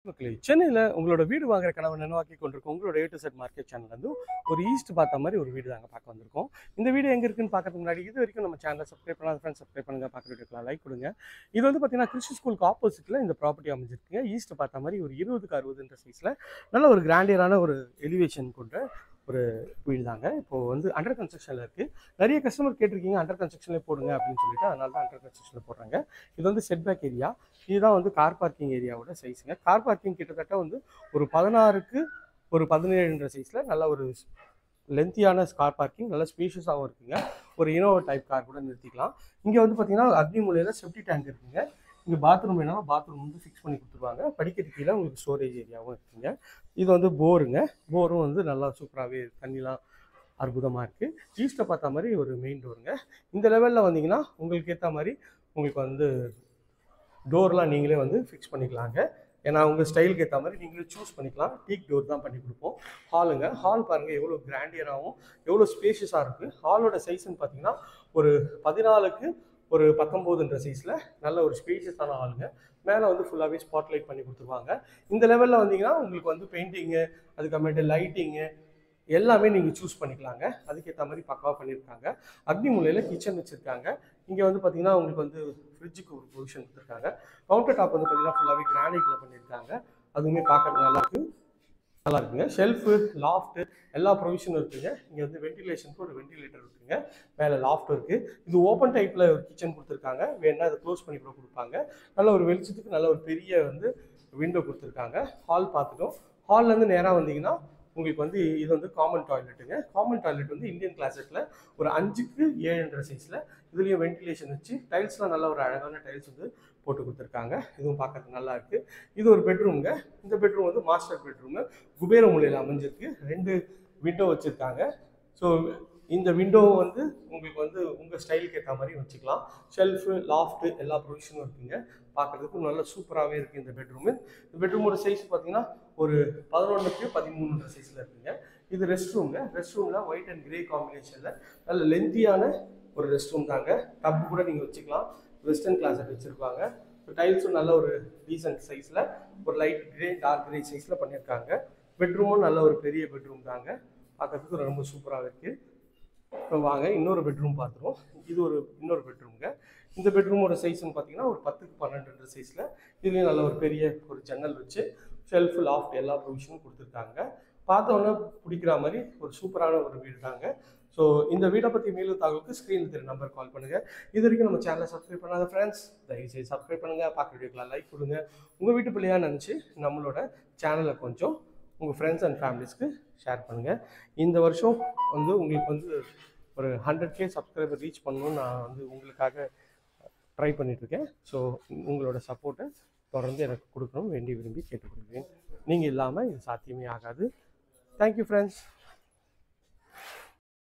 மக்களே, சென்னையில உங்களோட வீடு வாங்குற கனவை நனவாக்கி கொண்டிருக்கோம். உங்களோட A to Z market channel வந்து ஒரு ஈஸ்ட் பார்த்த மாதிரி ஒரு வீடு தாங்க பார்க்க வந்திருக்கோம். இந்த வீடு எங்க இருக்குன்னு பார்க்கறதுக்கு முன்னாடி இது வரைக்கும் நம்ம சேனலை சப்ஸ்கிரைப் பண்ணாத ஃப்ரெண்ட்ஸ் சப்ஸ்கிரைப் பண்ணுங்க, பார்க்குற வீடியோக்கெல்லாம் லைக் கொடுங்க. இது வந்து பார்த்தீங்கன்னா கிறிஸ்டி ஸ்கூலுக்கு ஆப்போசிட்ல இந்த ப்ராப்பர்ட்டி அமைஞ்சிருக்குங்க. ஈஸ்ட் பார்த்த மாதிரி ஒரு 20க்கு 60 சைஸ்ல நல்ல ஒரு கிராண்டியரான ஒரு எலிவேஷன் கொண்ட ஒரு வீடு தாங்க. இப்போ வந்து அண்டர் கன்ஸ்ட்ரக்ஷன்ல இருக்கு. நிறைய கஸ்டமர் கேட்டிருக்கீங்க அண்டர் கன்ஸ்ட்ரக்ஷன்ல போடுங்க அப்படின்னு சொல்லிட்டு, அதனால தான் அண்டர் கன்ஸ்ட்ரக்ஷன்ல போடுறாங்க. இது வந்து செட்பேக் ஏரியா. இதுதான் வந்து கார் பார்க்கிங் ஏரியாவோட சைஸுங்க. கார் பார்க்கிங் கிட்டத்தட்ட வந்து ஒரு 16க்கு ஒரு 17 சைஸ்ல நல்ல ஒரு லென்த்தியான கார் பார்க்கிங், நல்ல ஸ்பேஷியஸாகவும் இருக்குங்க. ஒரு இனோவா டைப் கார் கூட நிறுத்திக்கலாம். இங்கே வந்து பார்த்தீங்கன்னா அக்னி மூலையில் செப்டி டேங்க் இருக்குங்க. இங்கே பாத்ரூம் வேணாலும் பாத்ரூம் வந்து ஃபிக்ஸ் பண்ணி கொடுத்துருவாங்க. படிக்கட்டு கீழே உங்களுக்கு ஸ்டோரேஜ் ஏரியாவும் இருக்குங்க. இது வந்து போருங்க. போரும் வந்து நல்லா சூப்பராகவே தண்ணிலாம் அற்புதமாக இருக்குது. ஈஸ்ட்டை பார்த்த மாதிரி ஒரு மெயின் டோருங்க. இந்த லெவலில் வந்தீங்கன்னா உங்களுக்கு ஏற்ற மாதிரி உங்களுக்கு வந்து டோர்லாம் நீங்களே வந்து ஃபிக்ஸ் பண்ணிக்கலாங்க. ஏன்னா உங்கள் ஸ்டைலுக்கு ஏற்ற மாதிரி நீங்களே சூஸ் பண்ணிக்கலாம். டீக் டோர் தான் பண்ணி கொடுப்போம். ஹாலுங்க. ஹால் பாருங்கள் எவ்வளோ கிராண்டியராகவும் எவ்வளோ ஸ்பேஷியஸாக இருக்குது. ஹாலோட சைஸ்ன்னு பார்த்தீங்கன்னா ஒரு 14க்கு ஒரு 19 சைஸில் நல்ல ஒரு ஸ்பேஷியஸான ஹாலுங்க. மேலே வந்து ஃபுல்லாகவே ஸ்பாட்லைட் பண்ணி கொடுத்துருவாங்க. இந்த லெவலில் வந்தீங்கன்னா உங்களுக்கு வந்து பெயிண்டிங்கு, அதுக்கப்புறமேட்டு லைட்டிங்கு எல்லாமே நீங்கள் சூஸ் பண்ணிக்கலாங்க. அதுக்கேற்ற மாதிரி பக்காவாக பண்ணியிருக்காங்க. அக்னி மூலையில் கிச்சன் வச்சுருக்காங்க. இங்கே வந்து பார்த்தீங்கன்னா உங்களுக்கு வந்து ஃப்ரிட்ஜுக்கு ஒரு பொசிஷன் கொடுத்துருக்காங்க. கவுண்டர் டாப் வந்து பார்த்தீங்கன்னா ஃபுல்லாகவே கிரானைட்டில் பண்ணியிருக்காங்க. அதுவுமே பார்க்கறது நல்லா இருக்குங்க. ஷெல்ஃபு, லாஃப்ட்டு எல்லா ப்ரொவிஷனும் இருக்குங்க. இங்கே வந்து வென்டிலேஷனுக்கு ஒரு வென்டிலேட்டர் இருக்குங்க. மேலே லாஃப்ட் இருக்குது. இது ஓப்பன் டைப்பில் ஒரு கிச்சன் கொடுத்துருக்காங்க. வேணால் அதை க்ளோஸ் பண்ணி கூட கொடுப்பாங்க. நல்ல ஒரு வெளிச்சத்துக்கு நல்ல ஒரு பெரிய வந்து விண்டோ கொடுத்துருக்காங்க. ஹால் பார்த்துட்டோம். ஹால்லேருந்து நேராக வந்தீங்கன்னா உங்களுக்கு வந்து இது வந்து காமன் டாய்லெட்டுங்க. காமன் டாய்லெட் வந்து இந்தியன் கிளாசெட்டில் ஒரு 5க்கு 7 சைஸில் இதுலேயும் வென்டிலேஷன் வச்சு டைல்ஸ்லாம் நல்ல ஒரு அழகான டைல்ஸ் வந்து போட்டு கொடுத்துருக்காங்க. இதுவும் பார்க்கறதுக்கு நல்லா இருக்குது. இது ஒரு பெட்ரூம்ங்க. இந்த பெட்ரூம் வந்து மாஸ்டர் பெட்ரூமு. குபேர மூலையில் அமைஞ்சிருக்கு. 2 விண்டோ வச்சுருக்காங்க. ஸோ இந்த விண்டோ வந்து உங்களுக்கு வந்து உங்கள் ஸ்டைலுக்கு ஏற்ற மாதிரி வச்சுக்கலாம். ஷெல்ஃபு, லாஃப்ட்டு எல்லா ப்ரொவிஷனும் இருக்குங்க. பார்க்குறதுக்கு நல்லா சூப்பராகவே இருக்குது இந்த பெட்ரூமு. இந்த பெட்ரூமோட சைஸ் பார்த்தீங்கன்னா ஒரு 11க்கு 13 சைஸில் இருக்குங்க. இது ரெஸ்ட் ரூம்ங்க. ரெஸ்ட் ரூமில் ஒயிட் அண்ட் கிரே காம்பினேஷனில் நல்ல லென்த்தியான ஒரு ரெஸ்ட் ரூம் தாங்க. டப் கூட நீங்கள் வச்சுக்கலாம். வெஸ்டர்ன் கிளாஸட் வச்சுருப்பாங்க. டைல்ஸும் நல்ல ஒரு டீசன்ட் சைஸில் ஒரு லைட் கிரே டார்க் கிரே சைஸில் பண்ணியிருக்காங்க. பெட்ரூமும் நல்ல ஒரு பெரிய பெட்ரூம் தாங்க. பார்க்கறதுக்கு ரொம்ப சூப்பராக இருக்குது. இப்போ வாங்க இன்னொரு பெட்ரூம் பார்த்துருவோம். இது இன்னொரு பெட்ரூம்ங்க. இந்த பெட்ரூமோட சைஸ்ன்னு பார்த்தீங்கன்னா ஒரு 10க்கு 12 சைஸில் இதுலேயும் நல்ல ஒரு பெரிய ஒரு ஜன்னல் வச்சு ஷெல்ஃபு, லாஃப்ட் எல்லா ப்ரொவிஷனும் கொடுத்துருக்காங்க. பார்த்தோன்னே பிடிக்கிற மாதிரி ஒரு சூப்பரான ஒரு வீடு தாங்க. ஸோ இந்த வீடை பற்றி மேலும் தகவலுக்கு ஸ்க்ரீனில் தெரிய நம்பர் கால் பண்ணுங்கள். இது வரைக்கும் நம்ம சேனலை சப்ஸ்கிரைப் பண்ணாத ஃப்ரெண்ட்ஸ் தயவுசெய்து சப்ஸ்கிரைப் பண்ணுங்கள். பார்க்குற வீடியோக்கெலாம் லைக் கொடுங்க. உங்கள் வீட்டு பிள்ளையாக நினச்சி நம்மளோட சேனலை கொஞ்சம் உங்கள் ஃப்ரெண்ட்ஸ் அண்ட் ஃபேமிலிஸ்க்கு ஷேர் பண்ணுங்கள். இந்த வருஷம் வந்து உங்களுக்கு வந்து ஒரு 100K சப்ஸ்கிரைபர் ரீச் பண்ணணும்னு நான் வந்து உங்களுக்காக ட்ரை பண்ணிகிட்ருக்கேன். ஸோ உங்களோட சப்போர்ட்டை தொடர்ந்து எனக்கு கொடுக்கணும் விரும்பி கேட்டுக்கொள்கிறேன். நீங்கள் இல்லாமல் இது சாத்தியமே ஆகாது. Thank you friends.